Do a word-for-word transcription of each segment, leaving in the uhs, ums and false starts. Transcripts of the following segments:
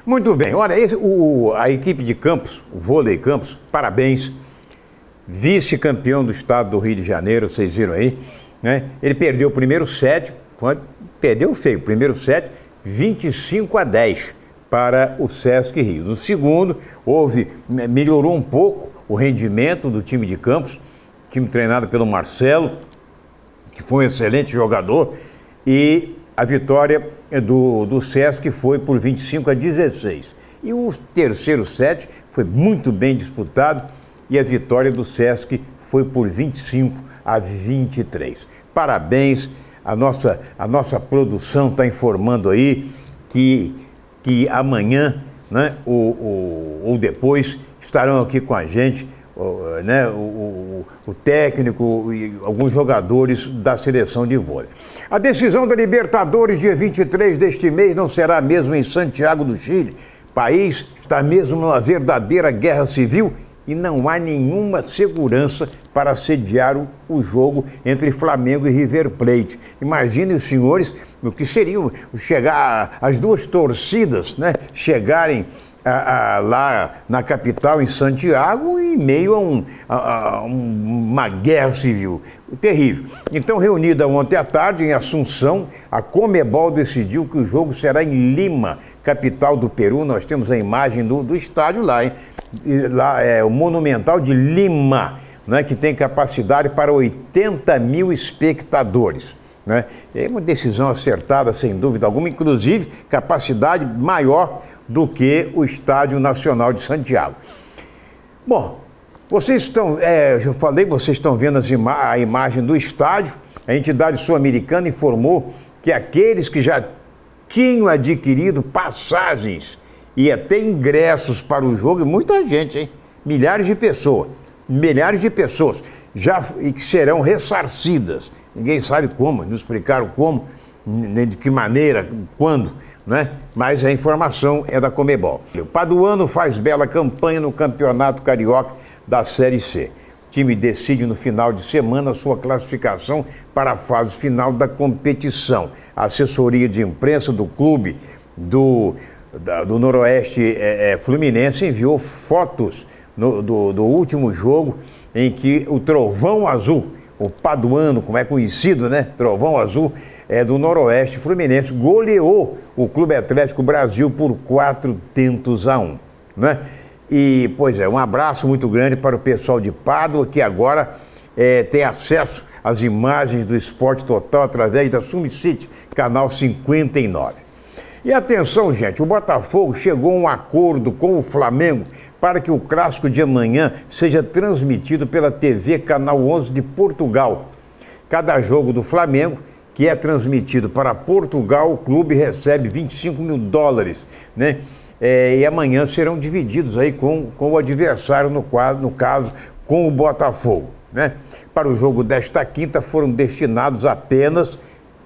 Muito bem, olha, esse, o, a equipe de Campos, o vôlei Campos, parabéns, vice-campeão do estado do Rio de Janeiro, vocês viram aí, né? Ele perdeu o primeiro set, perdeu feio, o primeiro set, vinte e cinco a dez para o Sesc Rio. No segundo, houve, melhorou um pouco o rendimento do time de Campos, time treinado pelo Marcelo, que foi um excelente jogador, e a vitória do, do Sesc foi por vinte e cinco a dezesseis. E o terceiro set foi muito bem disputado e a vitória do Sesc foi por vinte e cinco a vinte e três. Parabéns, a nossa, a nossa produção está informando aí que, que amanhã, né, ou, ou, ou depois estarão aqui com a gente, o, né, o, o, o técnico e alguns jogadores da seleção de vôlei. A decisão da Libertadores, dia vinte e três deste mês, não será mesmo em Santiago do Chile. O país está mesmo numa verdadeira guerra civil e não há nenhuma segurança para sediar o, o jogo entre Flamengo e River Plate. Imaginem os senhores o que seria chegar, as duas torcidas, né, chegarem A, a, lá na capital, em Santiago, em meio a, um, a, a uma guerra civil terrível. Então, reunida ontem à tarde em Assunção, a Comebol decidiu que o jogo será em Lima, capital do Peru. Nós temos a imagem do, do estádio lá, hein? E lá é o Monumental de Lima, né, que tem capacidade para oitenta mil espectadores. Né? É uma decisão acertada, sem dúvida alguma, inclusive capacidade maior do que o Estádio Nacional de Santiago. Bom, vocês estão, é, eu falei, vocês estão vendo as ima a imagem do estádio. A entidade sul-americana informou que aqueles que já tinham adquirido passagens e até ingressos para o jogo, muita gente, hein? Milhares de pessoas, milhares de pessoas já e que serão ressarcidas. Ninguém sabe como, não explicaram como, nem de que maneira, quando, né? Mas a informação é da Comebol. O Paduano faz bela campanha no Campeonato Carioca da Série C. O time decide no final de semana sua classificação para a fase final da competição. A assessoria de imprensa do clube do, da, do Noroeste é, é, Fluminense enviou fotos no, do, do último jogo em que o Trovão Azul, o Paduano, como é conhecido, né? Trovão Azul, é do Noroeste Fluminense, goleou o Clube Atlético Brasil por quatro tentos a um, né? E, pois é, um abraço muito grande para o pessoal de Pádua, que agora é, tem acesso às imagens do Esporte Total através da Summit City, canal cinquenta e nove. E atenção, gente, o Botafogo chegou a um acordo com o Flamengo para que o clássico de amanhã seja transmitido pela T V Canal onze de Portugal. Cada jogo do Flamengo que é transmitido para Portugal, o clube recebe vinte e cinco mil dólares, né? É, e amanhã serão divididos aí com, com o adversário, no, quadro, no caso, com o Botafogo, né? Para o jogo desta quinta foram destinados apenas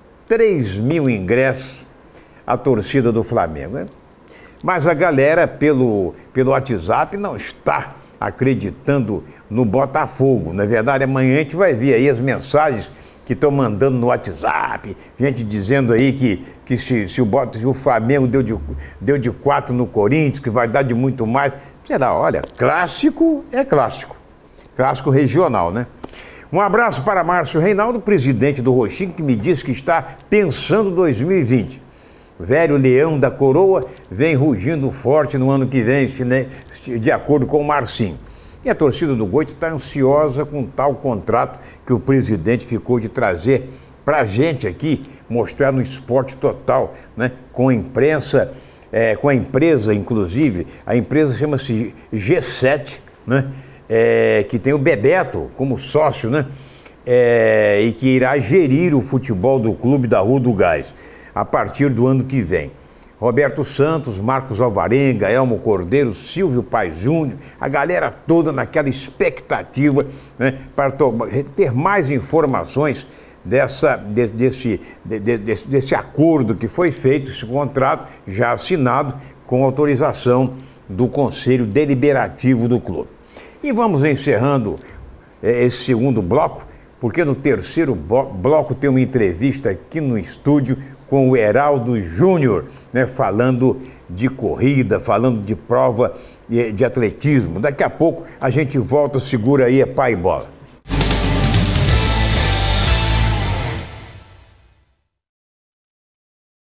três mil ingressos à torcida do Flamengo, né? Mas a galera, pelo, pelo WhatsApp, não está acreditando no Botafogo. Na verdade, amanhã a gente vai ver aí as mensagens que estão mandando no WhatsApp, gente dizendo aí que, que se, se, o, se o Flamengo deu de, deu de quatro no Corinthians, que vai dar de muito mais. Será, olha, clássico é clássico. Clássico regional, né? Um abraço para Márcio Reinaldo, presidente do Roxinho, que me disse que está pensando dois mil e vinte. Velho leão da coroa vem rugindo forte no ano que vem, de acordo com o Marcinho. E a torcida do Goito está ansiosa com tal contrato que o presidente ficou de trazer para a gente aqui, mostrar no Esporte Total, né? Com a imprensa, é, com a empresa, inclusive, a empresa chama-se G sete, né? É, que tem o Bebeto como sócio, né? É, e que irá gerir o futebol do clube da Rua do Gás a partir do ano que vem. Roberto Santos, Marcos Alvarenga, Elmo Cordeiro, Silvio Paes Júnior, a galera toda naquela expectativa, né, para ter mais informações dessa, de, desse, de, desse, desse acordo que foi feito, esse contrato já assinado com autorização do Conselho Deliberativo do clube. E vamos encerrando é, esse segundo bloco, porque no terceiro bloco tem uma entrevista aqui no estúdio com o Heraldo Júnior, né, falando de corrida, falando de prova de atletismo. Daqui a pouco a gente volta, segura aí, é pai e bola.